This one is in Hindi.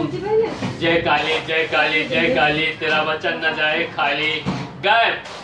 जय काली जय काली जय काली, तेरा वचन न जाए खाली। गायब।